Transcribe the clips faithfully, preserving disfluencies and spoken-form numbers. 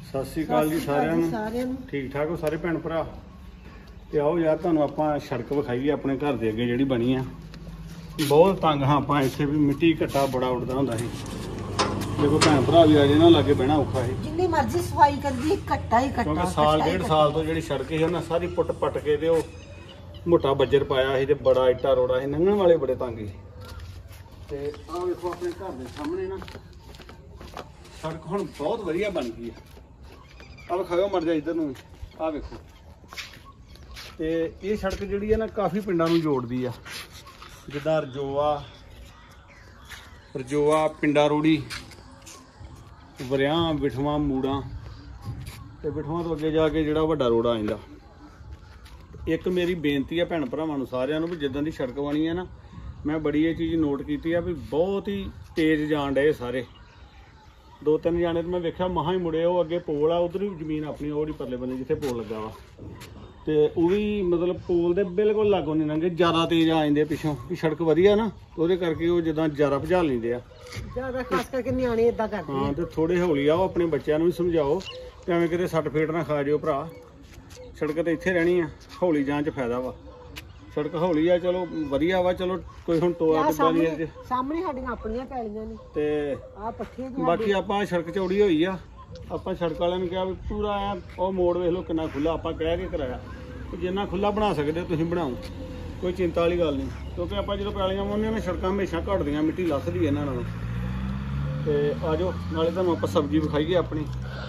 सत श्री अकाल जी सारिਆਂ ਨੂੰ ठीक ठाक हो सारे भैन भरा। तो आओ यार तुहानूं आपां सड़क विखाईए अपने घर के अगे जिहड़ी बनी आ। बहुत तंग हाँ आपां इत्थे भी मिट्टी घट्टा बड़ा उड़दा हुंदा सी। देखो भैन भरा भी आ जाए ना लागे बहना औखा है जिन्नी मर्जी सफाई कर दी घट्टा ही घट्टा क्योंकि साल डेढ़ साल तो जिहड़ी सड़क है ना सारी पुट पट के ते ओह मोटा बज्जर पाया सी ते बड़ा इट्टा रोड़ा सी लंघण वाले बड़े तंग सी। ते आ देखो अपने घर के सामने ना सड़क हुण बहुत वधिया बन गई है। अब खाओ मर जा इधर नूं आ वेखो। ते ये सड़क जिहड़ी है ना काफ़ी पिंडां नूं जोड़दी आ जिद्दां रजोआ रजोआ पिंडा रोड़ी वरियां बिठवां मूड़ा ते बिठवां तो अगे जाके जिहड़ा वड्डा रोड आ जांदा। एक मेरी बेनती है भैन भरावां नूं सारिआं नूं भी जिद्दां दी सड़क बनी है ना मैं बड़ी ये चीज़ नोट की है भी बहुत ही तेज़ जान डे सारे। दो तीन जाने तो मैं वेख्या महा ही मुड़े वो अगे पोल आ उधर भी जमीन अपनी ओड़ी परले बने जिथे पोल लगा वा तो वह भी मतलब पोल के बिल्कुल लागों नहीं लंघे ज़्यादा तेज़ आ जाते पिछों भी सड़क वधिया ना तो वो करके वो जिदा ज़्यादा भजा लेंदे आ खास करके न्याणे इदां करदे हाँ। तो थोड़े हौली आओ अपने बच्चों भी समझाओ कि एवं किते सट फेट ना खा जिओ भरा। सड़क तो इत्थे रहनी आ हौली जान च फायदा वा। सड़क हौली आ चलो वधिया वा चलो कोई हुण टोआ टिब्बा नहीं है सामने साडीआं अपणीआं पैलीआं ने ते आ पट्ठे बाकी आपां सड़क चौड़ी होई आ आपां सड़क वालिआं नूं कहा भी पूरा आ ओह मोड़ वेख लो किन्ना खुला आपां कह के कराया कि जिन्ना खुला बना सकदे तुसीं बनाओ कोई चिंता वाली गल नहीं क्योंकि आपां जदों पैलीआं वाहुंदे ने सड़कां हमेशा घटदियां मिट्टी लथदी इन्हां नालों। ते आ जाओ नाले तुहानूं आपां सब्जी विखाईए अपनी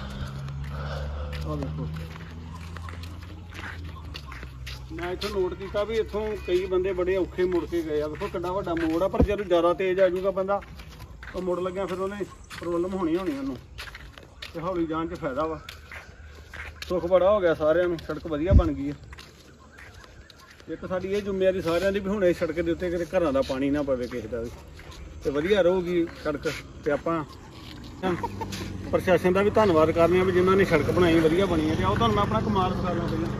आ देखो। मैं इत्थों नोट किया भी इत्थों कई बंदे बड़े औखे मुड़ के गए देखो कितना वड्डा मोड़ आ पर जब ज़्यादा तेज़ आ जाऊगा बंदा तो मुड़ लग्या फिर उन्हें प्रॉब्लम होनी होनी उन्होंने तो हौली जान च फायदा वा। सुख बड़ा हो गया सारिਆਂ ਨੂੰ सड़क वधिया बन गई है। एक साडी ये जिम्मेवारी सारिਆਂ ਦੀ भी हुणे सड़क के उत्ते किते घरां दा पानी ना पवे किसी दा भी ते वधिया रहूगी सड़क। ते आपां प्रशासन का भी धन्नवाद करने भी जिन्होंने ने सड़क बनाई वधिया बनी है। ते आओ तुहानूं मैं अपना कमाल करना पहला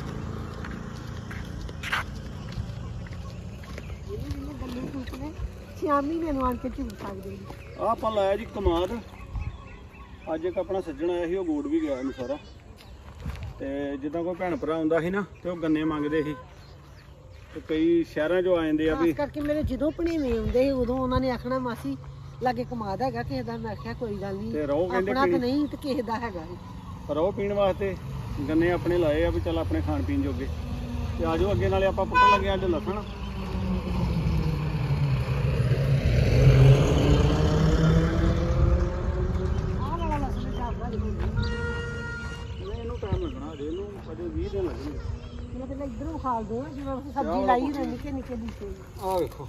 आप लाया जी कमाद अज एक अपना सज्जन आया ही गोड़ भी गया सारा। तो जिदा कोई भैन भरा आउंदा ही ना तो गन्ने मंगते ही तो कई शहरों चो आ जाते भी करके मेरे जो भणेवे आउंदे उदों उन्होंने आखना मासी लागे कमाद हैगा किसी दा। मैं आख्या कोई गल नहीं अपना तो नहीं तो किसी दा हैगा रहो पीण वास्ते गन्ने अपने लाए आ भी चल अपने खाण पीण जोगे। ते आ जाओ अगे नाले आपां पुट्टण लगे अज लसन सब्जी लाई निके निके आ देखो।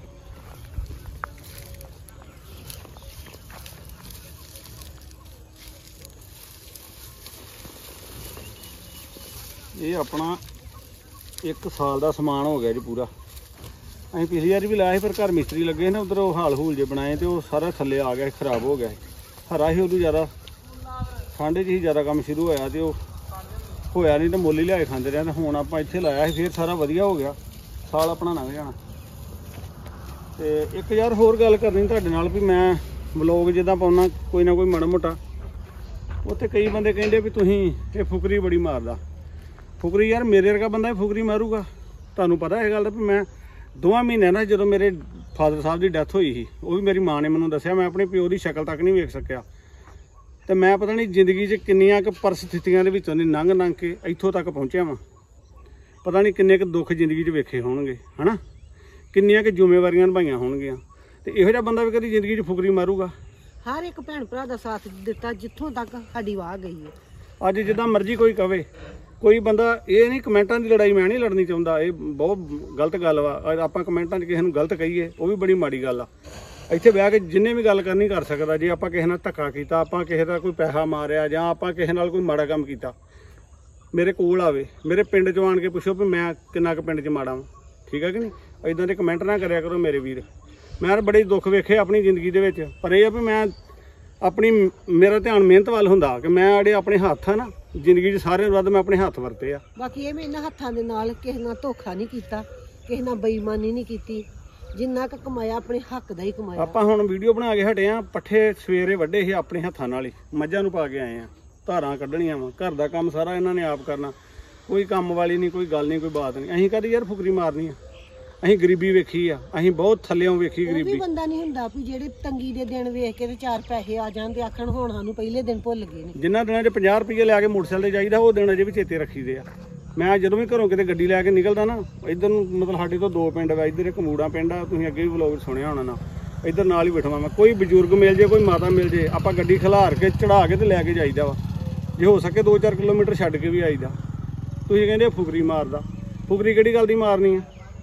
ये अपना एक साल का समान हो गया जी पूरा। अं पिछली बार भी लाया फिर घर मिस्त्री लगे ना उधर हाल हूल जे बनाए तो सारा थले आ गया खराब हो गया हरा ही उदू ज़्यादा ठंड च ही ज़्यादा काम शुरू होया तो होया नहीं तो मुल ही लिया खाते रहे। हूँ आप इत्थे लाया फिर सारा वधिया हो गया साल अपना लंघ जाना। तो एक यार होर गल करनी तुहाडे नाल भी मैं व्लॉग जिद्दां पाउणा कोई ना कोई माड़ा मोटा उत्थे कई बंदे कहिंदे भी तुसीं ये फुकरी बड़ी मारदा। फुकरी यार मेरे वर्गा बंदा ही फुकरी मारूगा। तुहानूं पता है गल भी मैं दोवां महीने ना जो मेरे फादर साहब की डैथ हुई थी वो भी मेरी माँ ने मैनूं दस्सिया मैं अपने प्यो की शक्ल तक नहीं वेख सकिया। तो मैं पता नहीं जिंदगी च किन्नियां क परिस्थितियां दे विचों दी लंघ लंघ के इत्थों तक पहुँचा वां। पता नहीं किन्ने क दुख जिंदगी च वेखे होणगे है ना किन्नियां क जिम्मेवारियां निभाइयां होणगियां। ते इहो जिहा बंदा भी कदी जिंदगी च फुकरी मारूगा। हर एक भैन भरा दा साथ दिता जित्थों तक साडी वाह गई है। अज जिद्दां मर्जी कोई कवे कोई बंदा ये नहीं कमेंटां की लड़ाई मैं नहीं लड़नी चाहुंदा ये बहुत गलत गल वा। आपां कमेंटां च किसी नूं गलत कहीए वो भी बड़ी माड़ी गल आ। इत्थे बह के जिन्हें भी गल करनी कर सकदा जे आपां किसी नाल धक्का कीता आपां किसी दा कोई पैसा मारिया जां आपां किसी नाल कोई माड़ा काम कीता मेरे कोल आवे मेरे पिंड चों आण के पुछो भी मैं किन्ना क पिंड च माड़ा वां। ठीक है कि नहीं इदां दे कमेंट ना करिया करो मेरे वीर। मैं बड़े दुख वेखे अपनी जिंदगी दे विच पर यह भी मैं अपनी मेरा ध्यान मेहनत वाल हुंदा कि मैं अड़े अपने हत्थ है ना जिंदगी च सारे वध मैं अपने हत्थ वरते आ। बाकी ये मैं इन्हां हत्थां दे नाल किसे नाल धोखा नहीं कीता किसे नाल बेईमानी नहीं कीती जिन्ना क कमाया अपने हक दा ही कमाया। आपां हुण वीडियो बना के हटे आ पट्ठे सवेरे वड्डे ही अपने हत्थां नाल ही मੱਝਾਂ ਨੂੰ पा के आए आ ਧਾਰਾਂ ਕੱਢਣੀਆਂ ਵਾ, ਘਰ ਦਾ ਕੰਮ ਸਾਰਾ ਇਹਨਾਂ ਨੇ ਆਪ ਕਰਨਾ, ਕੋਈ ਕੰਮ ਵਾਲੀ ਨਹੀਂ, ਕੋਈ ਗੱਲ ਨਹੀਂ, ਕੋਈ ਬਾਤ ਨਹੀਂ। ਅਸੀਂ ਕਦੀ ਯਾਰ ਫੁਕਰੀ ਮਾਰਨੀ ਆ, ਅਸੀਂ ਗਰੀਬੀ ਵੇਖੀ ਆ, ਅਸੀਂ ਬਹੁਤ ਥੱਲਿਓਂ ਵੇਖੀ ਗਰੀਬੀ। ਉਹ ਵੀ ਬੰਦਾ ਨਹੀਂ ਹੁੰਦਾ ਵੀ ਜਿਹੜੇ ਤੰਗੀ ਦੇ ਦਿਨ ਵੇਖ ਕੇ ਤੇ ਚਾਰ ਪੈਸੇ ਆ ਜਾਣ ਤੇ ਆਖਣ ਹੁਣ ਸਾਨੂੰ ਪਹਿਲੇ ਦਿਨ ਭੁੱਲ ਗਏ ਨੇ। ਜਿਨ੍ਹਾਂ ਦਿਨਾਂ 'ਚ ਪੰਜਾਹ ਰੁਪਏ ਲਿਆ ਕੇ ਮੋਟਰਸਾਈਕਲ ਤੇ ਜਾਈਦਾ, ਉਹ ਦਿਨ ਅਜੇ ਵੀ ਚੇਤੇ ਰੱਖੀਦੇ ਆ। ਮੈਂ ਜਦੋਂ ਵੀ ਘਰੋਂ ਕਿਤੇ ਗੱਡੀ ਲੈ ਕੇ ਨਿਕਲਦਾ ਨਾ, ਇੱਧਰ ਨੂੰ ਮਤਲਬ ਸਾਡੇ ਤੋਂ ਦੋ ਪਿੰਡ ਵਾ, ਇੱਧਰ ਇੱਕ ਮੂੜਾ ਪਿੰਡ ਆ, ਤੁਸੀਂ ਅੱਗੇ ਵੀ ਵਲੋਗ ਸੁਣਿਆ ਹੋਣਾ ਨਾ, ਇੱਧਰ ਨਾਲ ਹੀ ਬਿਠਵਾ ਮੈਂ, ਕੋਈ ਬਜ਼ੁਰਗ ਮਿਲ ਜੇ, ਕੋਈ ਮਾਤਾ ਮਿਲ ਜੇ, ਆਪਾਂ ਗੱਡੀ ਖਿਲਾਰ ਕੇ ਚੜਾ ਕੇ ਤੇ ਲੈ ਕੇ ਜਾਈਦਾ ਵਾ, ਜੇ ਹੋ ਸਕੇ ਦੋ ਚਾਰ ਕਿਲੋਮੀਟਰ ਛੱਡ ਕੇ ਵੀ ਆਈਦਾ। ਤੁਸੀਂ ਕਹਿੰਦੇ ਫੁਕਰੀ ਮਾਰਦਾ, ਫੁਕਰੀ ਕਿਹੜੀ ਗੱਲ ਦੀ ਮਾਰਨੀ ਆ?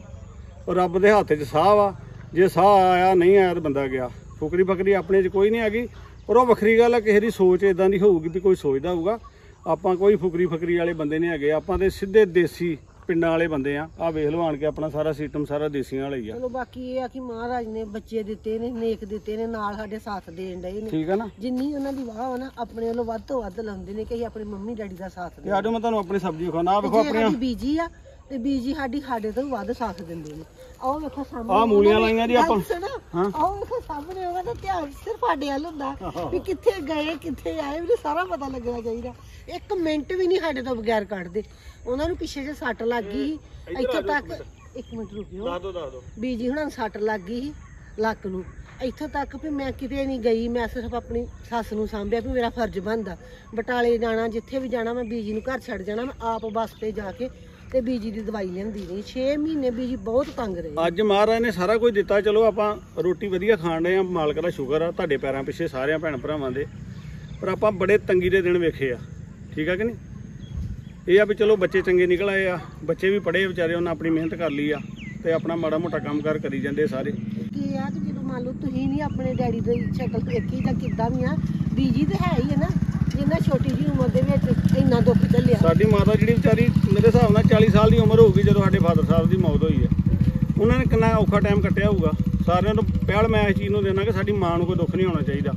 ਉਹ ਰੱਬ ਦੇ ਹੱਥ 'ਚ ਸਾਹ ਵਾ, ਜੇ ਸਾਹ ਆਇਆ ਨਹੀਂ ਆਇਆ ਤਾਂ ਬੰਦਾ ਗਿਆ। ਫੁਕਰੀ ਫਕਰੀ ਆਪਣੇ 'ਚ ਕੋਈ ਨਹੀਂ ਹੈਗੀ, ਪਰ ਉਹ ਵੱਖਰੀ ਗੱਲ ਆ, ਕਿਸੇ ਦੀ ਸੋਚ ਇਦਾਂ ਦੀ ਹੋਊਗੀ ਵੀ ਕੋਈ ਸੋਚਦਾ ਹੋਊਗਾ। ਆਪਾਂ ਕੋਈ ਫੁਕਰੀ ਫਕਰੀ ਵਾਲੇ ਬੰਦੇ ਨਹੀਂ ਹੈਗੇ, ਆਪਾਂ ਤੇ ਸਿੱਧੇ ਦੇਸੀ ਪਿੰਡਾਂ ਵਾਲੇ ਬੰਦੇ ਆ। ਆਹ ਵੇਖ ਲਓ ਆਣ ਕੇ ਆਪਣਾ ਸਾਰਾ ਸਿਸਟਮ ਸਾਰਾ ਦੇਸੀਆਂ ਵਾਲਾ ਹੀ ਆ। ਚਲੋ ਬਾਕੀ ਇਹ ਆ ਕਿ ਮਹਾਰਾਜ ਨੇ ਬੱਚੇ ਦਿੱਤੇ ਨੇ, ਨੇਕ ਦਿੱਤੇ ਨੇ, ਨਾਲ ਸਾਡੇ ਸਾਥ ਦੇਣ ਡਏ ਨੇ। ਠੀਕ ਆ ਨਾ, ਜਿੰਨੀ ਉਹਨਾਂ ਦੀ ਵਾਹ ਵਾ ਨਾ, ਆਪਣੇ ਵੱਲੋਂ ਵੱਧ ਤੋਂ ਵੱਧ ਲਾਉਂਦੇ ਨੇ ਕਿ ਅਸੀਂ ਆਪਣੀ ਮੰਮੀ ਡੈਡੀ ਦਾ ਸਾਥ ਤੇ ਦੇਈਏ। ਆਜੋ ਮੈਂ ਤੁਹਾਨੂੰ ਆਪਣੀ ਸਬਜ਼ੀ ਵਿਖਾਉਣਾ। ਆਹ ਵੇਖੋ ਆਪਣੀਆਂ ਬੀਜੀ ਆ ਤੇ ਬੀਜੀ ਸਾਡੀ ਸਾਡੇ ਤੋਂ ਵੱਧ ਸਾਥ ਦਿੰਦੇ ਨੇ। ਆਹ ਵੇਖੋ ਸਾਹਮਣੇ ਆਹ ਮੂਲੀਆਂ ਲਾਈਆਂ ਜੀ ਆਪਾਂ। ਹਾਂ ਆਹ ਵੇਖੋ ਸਾਹਮਣੇ, ਉਹਨਾਂ ਦਾ ਧਿਆਨ ਸਿਰਫ ਸਾਡੇ ਵੱਲ ਹੁੰਦਾ ਵੀ ਕਿੱਥੇ ਗਏ ਕਿੱਥੇ ਆਏ, ਵੀ ਸਾਰਾ ਪਤਾ ਲੱਗਣਾ ਚਾਹੀਦਾ। ਇੱਕ ਮਿੰਟ ਵੀ ਨਹੀਂ ਸਾਡੇ ਤੋਂ ਬਗੈਰ ਕੱਢਦੇ। ਉਹਨਾਂ ਨੂੰ ਪਿੱਛੇ ਜੇ ਸੱਟ ਲੱਗ ਗਈ ਸੀ ਇੱਥੋਂ ਤੱਕ, ਇੱਕ ਮਿੰਟ ਰੁਕਿਓ, ਦੱਸ ਦੋ ਦੱਸ ਦੋ ਬੀਜੀ ਹੁਣਾਂ ਨੂੰ ਸੱਟ ਲੱਗ ਗਈ ਸੀ ਲੱਕ ਨੂੰ, ਇੱਥੋਂ ਤੱਕ ਵੀ ਮੈਂ ਕਿਤੇ ਨਹੀਂ ਗਈ, ਮੈਂ ਸਿਰਫ ਆਪਣੀ ਸੱਸ ਨੂੰ ਸਾਂਭਿਆ ਵੀ ਮੇਰਾ ਫਰਜ਼ ਬਣਦਾ। ਬਟਾਲੇ ਜਾਣਾ, ਜਿੱਥੇ ਵੀ ਜਾਣਾ, ਮੈਂ ਬੀਜੀ ਨੂੰ ਘਰ ਛੱਡ ਜਾਣਾ, ਮੈਂ ਆਪ ਬੱਸ ਤੇ ਜਾ ਕੇ ਤੇ ਬੀਜੀ ਦੀ ਦਵਾਈ ਲੈਂਦੀ ਰਹੀ। ਛੇ ਮਹੀਨੇ ਬੀਜੀ ਬਹੁਤ ਤੰਗ ਰਹੇ। ਅੱਜ ਮਹਾਰਾਜ ਨੇ ਸਾਰਾ ਕੁਝ ਦਿੱਤਾ, ਚਲੋ ਆਪਾਂ ਰੋਟੀ ਵਧੀਆ ਖਾਣ ਰਹੇ ਆ, ਮਾਲਕ ਦਾ ਸ਼ੁਕਰ ਆ ਤੁਹਾਡੇ ਪੈਰਾਂ ਪਿੱਛੇ ਸਾਰਿਆਂ ਭੈਣ ਭਰਾਵਾਂ ਦੇ। ਪਰ ਆਪਾਂ ਬੜੇ ਤੰਗੀ ਦੇ ਦਿਨ ਵੇਖੇ ਆ, ਠੀਕ ਆ ਕਿ ਨਹੀਂ? ਇਹ ਆ ਵੀ ਚਲੋ ਬੱਚੇ ਚੰਗੇ ਨਿਕਲ ਆਏ ਆ, ਬੱਚੇ ਵੀ ਪੜ੍ਹੇ ਵਿਚਾਰੇ, ਉਹਨਾਂ ਆਪਣੀ ਮਿਹਨਤ ਕਰ ਲਈ ਆ ਤੇ ਆਪਣਾ ਮਾੜਾ ਮੋਟਾ ਕੰਮ ਕਾਰ ਕਰੀ ਜਾਂਦੇ ਸਾਰੇ। ਕੀ ਆ ਕਿ ਜਦੋਂ ਮੰਨ ਲਓ ਤੁਸੀਂ ਨਹੀਂ ਆਪਣੇ ਡੈਡੀ ਦੀ ਸ਼ਕਲ ਵੇਖੀ ਜਾਂ ਕਿੱਦਾਂ ਵੀ ਆ, ਬੀਜੀ ਤੇ ਹੈ ਹੀ ਹੈ ਨਾ, ਜਿੰਨਾ ਛੋਟੀ ਜਿਹੀ ਉਮਰ ਦੇ ਵਿੱਚ ਇੰਨਾ ਦੁੱਖ ਝੱਲਿਆ। ਸਾਡੀ ਮਾਤਾ ਜਿਹੜੀ ਵਿਚਾਰੀ ਮੇਰੇ ਹਿਸਾਬ ਨਾਲ ਚਾਲੀ ਸਾਲ ਦੀ ਉਮਰ ਹੋਊਗੀ ਜਦੋਂ ਸਾਡੇ ਫਾਦਰ ਸਾਹਿਬ ਦੀ ਮੌਤ ਹੋਈ ਹੈ। ਉਹਨਾਂ ਨੇ ਕਿੰਨਾ ਔਖਾ ਟਾਈਮ ਕੱਟਿਆ ਹੋਊਗਾ। ਸਾਰਿਆਂ ਨੂੰ ਪਹਿਲ ਮੈਂ ਇਸ ਚੀਜ਼ ਨੂੰ ਦੇਣਾ ਕਿ ਸਾਡੀ ਮਾਂ ਨੂੰ ਕੋਈ ਦੁੱਖ ਨਹੀਂ ਹੋਣਾ ਚਾਹੀਦਾ।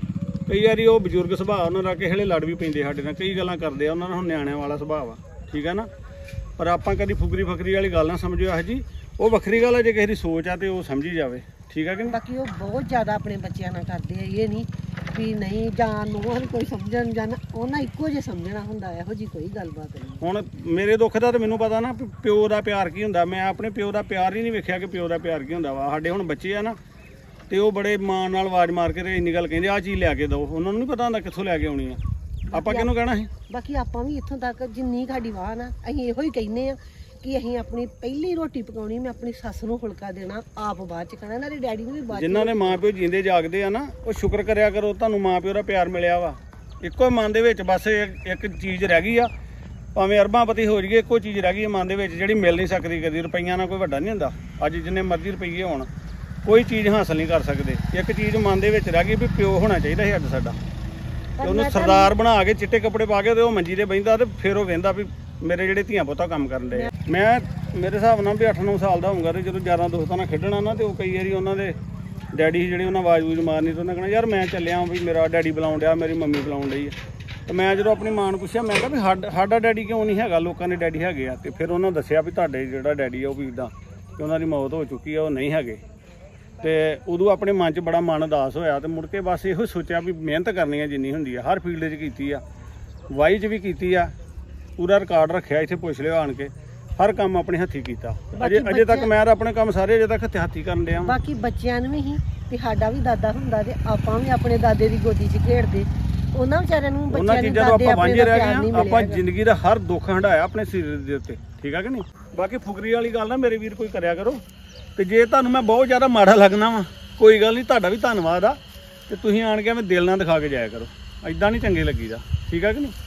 ਕਈ ਵਾਰੀ ਉਹ ਬਜ਼ੁਰਗ ਸੁਭਾਅ ਉਹਨਾਂ ਦਾ ਕਿਸੇ ਵੇਲੇ ਲੜ ਵੀ ਪੈਂਦੇ ਸਾਡੇ ਨਾਲ, ਕਈ ਗੱਲਾਂ ਕਰਦੇ ਆ, ਉਹਨਾਂ ਨਾਲ ਹੁਣ ਨਿਆਣਿਆਂ ਵਾਲਾ ਸੁਭਾਅ ਆ, ਠੀਕ ਆ ਨਾ। ਪਰ ਆਪਾਂ ਕਦੀ ਫੁਕਰੀ ਫਕਰੀ ਵਾਲੀ ਗੱਲ ਨਾ ਸਮਝਿਓ ਇਹੋ ਜੀ, ਉਹ ਵੱਖਰੀ ਗੱਲ ਆ, ਜੇ ਕਿਸੇ ਦੀ ਸੋਚ ਆ ਤੇ ਉਹ ਸਮਝੀ ਜਾਵੇ, ਠੀਕ ਆ ਕਿ ਨਹੀਂ? ਬਾਕੀ ਉਹ ਬਹੁਤ ਜ਼ਿਆਦਾ ਆਪਣੇ ਬੱਚਿਆਂ ਨਾਲ ਕਰਦੇ ਆ, ਇਹ ਨਹੀਂ ਵੀ ਨਹੀਂ ਜਾਂ ਨੂੰ ਕੋਈ ਸਮਝਣ ਜਾਂ ਉਹਨਾਂ ਇੱਕੋ ਜਿਹਾ ਸਮਝਣਾ ਹੁੰਦਾ, ਇਹੋ ਜੀ ਕੋਈ ਗੱਲਬਾਤ ਨਹੀਂ। ਹੁਣ ਮੇਰੇ ਦੁੱਖ ਦਾ ਤਾਂ ਮੈਨੂੰ ਪਤਾ ਨਾ ਵੀ ਪਿਓ ਦਾ ਪਿਆਰ ਕੀ ਹੁੰਦਾ। ਮੈਂ ਆਪਣੇ ਪਿਓ ਦਾ ਪਿਆਰ ਹੀ ਨਹੀਂ ਵੇਖਿਆ ਕਿ ਪਿਓ ਦਾ ਪਿਆਰ ਕੀ ਹੁੰਦਾ ਵਾ। ਸਾਡੇ ਹੁਣ ਬੱਚੇ ਆ ਨਾ, ਤੇ ਉਹ ਬੜੇ ਮਾਣ ਨਾਲ ਆਵਾਜ਼ ਮਾਰ ਕੇ ਇੰਨੀ ਗੱਲ ਕਹਿੰਦੇ, ਆਹ ਚੀਜ਼ ਲਿਆ ਕੇ ਦਿਓ। ਉਹਨਾਂ ਨੂੰ ਨਹੀਂ ਪਤਾ ਹੁੰਦਾ ਕਿੱਥੋਂ ਲੈ ਕੇ ਆਉਣੀ ਆ, ਆਪਾਂ ਕਿਹਨੂੰ ਕਹਿਣਾ ਸੀ। ਬਾਕੀ ਆਪਾਂ ਵੀ ਇੱਥੋਂ ਤੱਕ ਜਿੰਨੀ ਸਾਡੀ ਵਾਹ ਨਾ, ਅਸੀਂ ਇਹੋ ਹੀ ਕਹਿੰਦੇ ਆ ਕਿ ਅਸੀਂ ਆਪਣੀ ਪਹਿਲੀ ਰੋਟੀ ਪਕਾਉਣੀ, ਮੈਂ ਆਪਣੀ ਸੱਸ ਨੂੰ ਫੁਲਕਾ ਦੇਣਾ, ਆਪ ਬਾਅਦ ਚ ਖਾਣਾ, ਇਹਨਾਂ ਦੇ ਡੈਡੀ ਨੂੰ ਵੀ ਬਾਅਦ ਚ। ਜਿਨ੍ਹਾਂ ਦੇ ਮਾਂ ਪਿਓ ਜਿੰਦੇ ਜਾਗਦੇ ਆ ਨਾ, ਉਹ ਸ਼ੁਕਰ ਕਰਿਆ ਕਰੋ, ਤੁਹਾਨੂੰ ਮਾਂ ਪਿਓ ਦਾ ਪਿਆਰ ਮਿਲਿਆ ਵਾ। ਇੱਕੋ ਮਨ ਦੇ ਵਿੱਚ ਬਸ ਇੱਕ ਚੀਜ਼ ਰਹਿ ਗਈ ਆ, ਭਾਵੇਂ ਅਰਬਾਂਪਤੀ ਹੋ ਜਾਈਏ, ਇੱਕੋ ਚੀਜ਼ ਰਹਿ ਗਈ ਮਨ ਦੇ ਵਿੱਚ ਜਿਹੜੀ ਮਿਲ ਨਹੀਂ ਸਕਦੀ ਕਦੀ। ਰੁਪਈਆਂ ਨਾਲ ਕੋਈ ਵੱਡਾ ਨਹੀਂ ਹੁੰਦਾ। ਅੱਜ ਜਿੰਨੇ ਮਰਜ਼ੀ ਰੁਪਈਏ ਹੋਣ, ਕੋਈ ਚੀਜ਼ ਹਾਸਲ ਨਹੀਂ ਕਰ ਸਕਦੇ। ਇੱਕ ਚੀਜ਼ ਮਨ ਦੇ ਵਿੱਚ ਰਹਿ ਗਈ ਵੀ ਪਿਓ ਹੋਣਾ ਚਾਹੀਦਾ ਸੀ ਅੱਜ ਸਾਡਾ। ਤੇ ਉਹਨੂੰ ਸਰਦਾਰ ਬਣਾ ਕੇ ਚਿੱਟੇ ਕੱਪੜੇ ਪਾ ਕੇ ਤੇ ਉਹ ਮੰਜੀ ਤੇ ਬਹਿੰਦਾ, ਤੇ ਫਿਰ ਉਹ ਕਹਿੰਦਾ ਵੀ ਮੇਰੇ ਜਿਹੜੇ ਧੀਆਂ ਪੁੱਤਾਂ ਕੰਮ ਕਰਨ ਦੇ। ਮੈਂ ਮੇਰੇ ਹਿਸਾਬ ਨਾਲ ਵੀ ਅੱਠ ਨੌ ਸਾਲ ਦਾ ਹੋਊਗਾ, ਤੇ ਜਦੋਂ ਯਾਰਾਂ ਦੋਸਤਾਂ ਨਾਲ ਖੇਡਣਾ ਨਾ, ਤੇ ਉਹ ਕਈ ਵਾਰੀ ਉਹਨਾਂ ਦੇ ਡੈਡੀ ਸੀ ਜਿਹੜੇ ਉਹਨਾਂ ਆਵਾਜ਼ ਵੂਜ਼ ਮਾਰਨੀ, ਤੇ ਉਹਨਾਂ ਕਹਿਣਾ ਯਾਰ ਮੈਂ ਚੱਲਿਆ ਵੀ ਮੇਰਾ ਡੈਡੀ ਬੁਲਾਉਣ ਡਿਆ, ਮੇਰੀ ਮੰਮੀ ਬੁਲਾਉਣ ਡਈ ਆ। ਤੇ ਮੈਂ ਜਦੋਂ ਆਪਣੀ ਮਾਂ ਨੂੰ ਪੁੱਛਿਆ, ਮੈਂ ਕਿਹਾ ਵੀ ਸਾਡਾ ਸਾਡਾ ਡੈਡੀ ਕਿਉਂ ਨਹੀਂ ਹੈਗਾ, ਲੋਕਾਂ ਦੇ ਡੈਡੀ ਹੈਗੇ ਆ। ਤੇ ਫਿਰ ਉਹਨਾਂ ਦੱਸਿਆ ਵੀ ਤੁਹਾਡੇ ਜਿਹੜਾ ਡੈਡੀ ਆ ਉਹ ਵੀ ਇੱਦਾਂ ਕਿ ਉਹਨਾਂ ਦੀ ਮੌਤ ਹੋ ਚੁੱਕੀ ਆ, ਉਹ ਨਹੀਂ ਹੈਗੇ। ਤੇ ਉਦੋਂ ਆਪਣੇ ਮਨ 'ਚ ਬੜਾ ਮਨ ਉਦਾਸ ਹੋਇਆ, ਤੇ ਮੁੜ ਕੇ ਬਸ ਇਹੋ ਸੋਚਿਆ ਵੀ ਮਿਹਨਤ ਕਰਨੀ ਆ ਜਿੰਨੀ ਹੁੰਦੀ ਆ, ਹਰ ਫੀਲਡ 'ਚ ਕੀਤੀ ਆ, ਵਾਈ 'ਚ ਵੀ ਕੀਤੀ ਆ, ਪੂਰਾ ਰਿਕਾਰਡ ਰੱਖਿਆ। ਇੱਥੇ ਪੁੱਛ ਲਿਓ ਆਣ ਕੇ, ਹਰ ਕੰਮ ਆਪਣੇ ਹੱਥੀਂ ਕੀਤਾ। ਅਜੇ ਅਜੇ ਤੱਕ ਮੈਂ ਆਪਣੇ ਕੰਮ ਸਾਰੇ ਅਜੇ ਤੱਕ ਹੱਥ ਹੱਥੀਂ ਕਰਨ ਡਿਆ। ਬਾਕੀ ਬੱਚਿਆਂ ਨੂੰ ਵੀ ਹੀ ਤੇ ਸਾਡਾ ਵੀ ਦਾਦਾ ਹੁੰਦਾ, ਤੇ ਆਪਾਂ ਵੀ ਆਪਣੇ ਦਾਦੇ ਦੀ ਗੋਦੀ 'ਚ ਖੇਡਦੇ। ਉਹਨਾਂ ਵਿਚਾਰਿਆਂ ਨੂੰ ਉਹਨਾਂ ਚੀਜ਼ਾਂ ਤੋਂ ਆਪਾਂ ਵਾਂਝੇ ਰਹਿ ਗਏ ਆ। ਆਪਾਂ ਜ਼ਿੰਦਗੀ ਦਾ ਹਰ ਦੁੱਖ ਹੰਢਾਇਆ ਆਪਣੇ ਸਰੀਰ ਦੇ ਉੱਤੇ, ਠੀਕ ਆ ਕਿ ਨਹੀਂ? ਬਾਕੀ ਫੁਕਰੀ ਵਾਲੀ ਗੱਲ ਨਾ ਮੇਰੇ ਵੀਰ ਕੋਈ ਕਰਿਆ ਕਰੋ। ਤੇ ਜੇ ਤੁਹਾਨੂੰ ਮੈਂ ਬਹੁਤ ਜ਼ਿਆਦਾ ਮਾੜਾ ਲੱਗਣਾ ਵਾ, ਕੋਈ ਗੱਲ ਨਹੀਂ, ਤੁਹਾਡਾ ਵੀ ਧੰਨਵਾਦ ਆ। ਤੇ ਤੁਸੀਂ ਆਣ ਕੇ ਮੈਂ ਦਿਲ ਨਾਲ ਦਿਖਾ ਕੇ ਜਾਇਆ ਕਰੋ, ਐਦਾਂ ਨਹੀਂ ਚੰਗੇ ਲੱਗੀਦਾ, ਠੀਕ ਆ ਕਿ ਨਹੀਂ?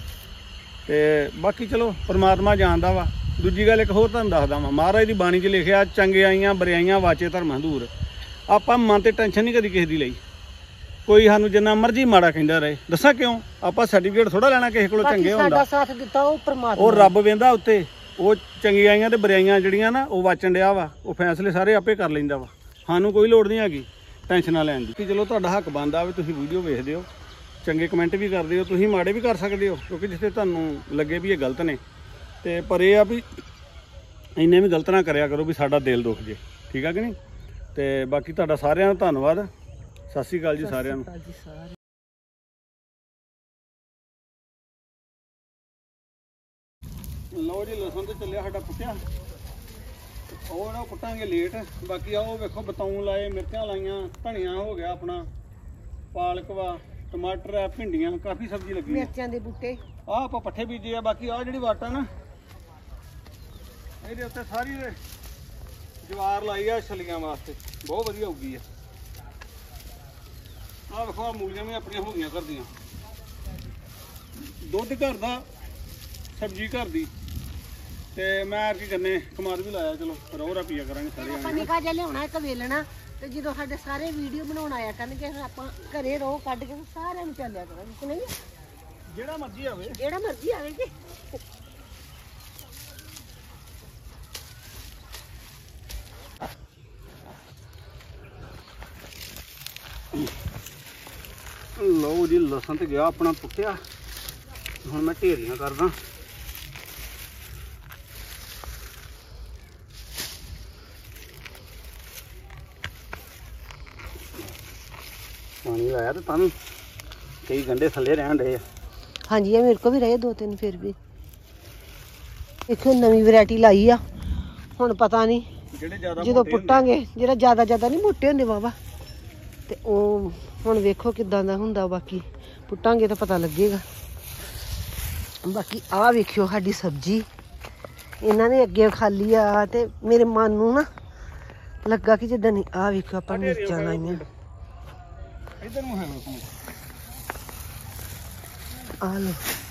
ਤੇ ਬਾਕੀ ਚਲੋ ਪਰਮਾਤਮਾ ਜਾਣਦਾ ਵਾ। ਦੂਜੀ ਗੱਲ ਇੱਕ ਹੋਰ ਤੁਹਾਨੂੰ ਦੱਸਦਾ ਵਾਂ, ਮਹਾਰਾਜ ਦੀ ਬਾਣੀ 'ਚ ਲਿਖਿਆ, ਚੰਗਿਆਈਆਂ ਬਰਿਆਈਆਂ ਵਾਚੇ ਧਰਮਾਂ ਦੂਰ। ਆਪਾਂ ਮਨ ਤੇ ਟੈਨਸ਼ਨ ਨਹੀਂ ਕਦੀ ਕਿਸੇ ਦੀ ਲਈ। ਕੋਈ ਸਾਨੂੰ ਜਿੰਨਾ ਮਰਜ਼ੀ ਮਾੜਾ ਕਹਿੰਦਾ ਰਹੇ, ਦੱਸਾਂ ਕਿਉਂ? ਆਪਾਂ ਸਰਟੀਫਿਕੇਟ ਥੋੜਾ ਲੈਣਾ ਕਿਸੇ ਕੋਲੋਂ ਚੰਗੇ ਹੁੰਦਾ। ਸਾਡਾ ਸਾਥ ਦਿੱਤਾ ਉਹ ਪਰਮਾਤਮਾ, ਉਹ ਰੱਬ ਵੇਂਦਾ ਉੱਤੇ। ਉਹ ਚੰਗਿਆਈਆਂ ਤੇ ਬਰਿਆਈਆਂ ਜਿਹੜੀਆਂ ਨਾ ਉਹ ਵਾਚਣ ਡਿਆ ਵਾ, ਉਹ ਫੈਸਲੇ ਸਾਰੇ ਆਪੇ ਕਰ ਲੈਂਦਾ ਵਾ। ਸਾਨੂੰ ਕੋਈ ਲੋੜ ਨਹੀਂ ਹੈਗੀ ਟੈਨਸ਼ਨਾਂ ਲੈਣ ਦੀ। ਕਿ ਚਲੋ ਤੁਹਾਡਾ ਹੱਕ ਬਣਦਾ ਵੀ ਤੁਸੀਂ ਵੀਡੀਓ ਵੇਖਦੇ ਹੋ, ਚੰਗੇ ਕਮੈਂਟ ਵੀ ਕਰਦੇ ਹੋ, ਤੁਸੀਂ ਮਾੜੇ ਵੀ ਕਰ ਸਕਦੇ ਹੋ, ਕਿਉਂਕਿ ਜਿੱਥੇ ਤੁਹਾਨੂੰ ਲੱਗੇ ਵੀ ਇਹ ਗਲਤ ਨੇ। ਤੇ ਪਰ ਇਹ ਆ ਵੀ ਇੰਨੇ ਵੀ ਗਲਤ ਨਾ ਕਰਿਆ ਕਰੋ ਵੀ ਸਾਡਾ ਦਿਲ ਦੁੱਖ ਜੇ, ਠੀਕ ਆ ਕਿ ਨਹੀਂ? ਤੇ ਬਾਕੀ ਤੁਹਾਡਾ ਸਾਰਿਆਂ ਦਾ ਧੰਨਵਾਦ। ਸਤਿ ਸ਼੍ਰੀ ਅਕਾਲ ਜੀ ਸਾਰਿਆਂ ਨੂੰ। ਲਓ ਜੀ ਲਸਣ ਤੇ ਚੱਲਿਆ ਸਾਡਾ ਪੁੱਟਿਆ, ਉਹ ਨਾ ਪੁੱਟਾਂਗੇ ਲੇਟ। ਬਾਕੀ ਆ ਉਹ ਵੇਖੋ ਬਤਾਊਂ ਲਾਏ, ਮਿਰਚਾਂ ਲਾਈਆਂ, ਧਨੀਆ ਹੋ ਗਿਆ ਆਪਣਾ, ਪਾਲਕ ਵਾ, ਟਮਾਟਰ ਆ, ਭਿੰਡੀਆਂ, ਕਾਫੀ ਸਬਜ਼ੀ ਲੱਗੀ। ਮਿਰਚਾਂ ਦੇ ਬੂਟੇ ਆਹ ਆਪਾਂ ਪੱਠੇ ਬੀਜੇ ਆ। ਬਾਕੀ ਆਹ ਜਿਹੜੀ ਵਾਟ ਆ ਨਾ ਇਹਦੇ ਉੱਤੇ ਸਾਰੀ ਜਵਾਰ ਲਾਈ ਆ ਛਲੀਆਂ ਵਾਸਤੇ, ਬਹੁਤ ਵਧੀਆ ਉੱਗੀ ਆ। ਆਹ ਵੇਖੋ ਆ ਮੂਲੀਆਂ ਵੀ ਆਪਣੀਆਂ ਹੋ ਗਈਆਂ ਘਰ ਦੀਆਂ, ਦੁੱਧ ਘਰ ਦਾ, ਸਬਜ਼ੀ ਘਰ ਦੀ। ਤੇ ਮੈਂ ਕੀ ਕਰਨੇ ਕਮਾਦ ਵੀ ਲਾਇਆ, ਚਲੋ ਰੋਹਰਾ ਪੀਆ ਕਰਾਂਗੇ ਸਾਰੇ ਆਪਾਂ ਨਿੱਕਾ ਜਿਹਾ ਲਿਆਉਣਾ ਇੱਕ ਵੇਲਣਾ, ਤੇ ਜਦੋਂ ਸਾਡੇ ਸਾਰੇ ਵੀਡੀਓ ਬਣਾਉਣ ਆਇਆ ਕਰਨਗੇ ਫਿਰ ਆਪਾਂ ਘਰੇ ਰੋਹ ਕੱਢ ਕੇ ਸਾਰਿਆਂ ਨੂੰ ਚੱਲਿਆ ਕਰਾਂਗੇ ਕਿ ਨਹੀਂ? ਜਿਹੜਾ ਮਰਜ਼ੀ ਆਵੇ, ਜਿਹੜਾ ਮਰਜ਼ੀ ਆਵੇ ਕਿ ਲਓ ਜੀ ਲਸਣ ਤੇ ਗਿਆ ਆਪਣਾ ਪੁੱਟਿਆ, ਹੁਣ ਮੈਂ ਢੇਰੀਆਂ ਕਰਦਾ। ਪਾਣੀ ਲਾਇਆ ਤੇ ਤਾਂ ਵੀ ਕਈ ਗੰਢੇ ਥੱਲੇ ਰਹਿਣ ਡਏ ਆ। ਹਾਂਜੀ ਇਹ ਮੇਰੇ ਕੋ ਵੀ ਰਹੇ ਦੋ ਤਿੰਨ, ਫਿਰ ਵੀ ਇੱਥੇ ਨਵੀਂ ਵੈਰਾਈਟੀ ਲਾਈ ਆ। ਹੁਣ ਪਤਾ ਨਹੀਂ ਜਿਹੜੇ ਜ਼ਿਆਦਾ ਜਦੋਂ ਪੁੱਟਾਂਗੇ, ਜਿਹੜਾ ਜ਼ਿਆਦਾ ਜ਼ਿਆਦਾ ਨਹੀਂ ਮੋਟੇ ਹੁੰਦੇ ਵਾਵਾ, ਤੇ ਉਹ ਹੁਣ ਵੇਖੋ ਕਿੱਦਾਂ ਦਾ ਹੁੰਦਾ। ਬਾਕੀ ਪੁੱਟਾਂਗੇ ਤਾਂ ਪਤਾ ਲੱਗੇਗਾ। ਬਾਕੀ ਆਹ ਵੇਖਿਓ ਸਾਡੀ ਸਬਜ਼ੀ ਇਹਨਾਂ ਨੇ ਅੱਗੇ ਖਾਲੀ ਆ, ਤੇ ਮੇਰੇ ਮਨ ਨੂੰ ਨਾ ਲੱਗਾ ਕਿ ਜਿੱਦਾਂ ਨਹੀਂ। ਆਹ ਵੇਖਿਓ ਆਪਾਂ ਮਿਰਚਾਂ ਲਾਈਆਂ, ਇਧਰ ਨੂੰ ਹੈ ਆਹ ਲਓ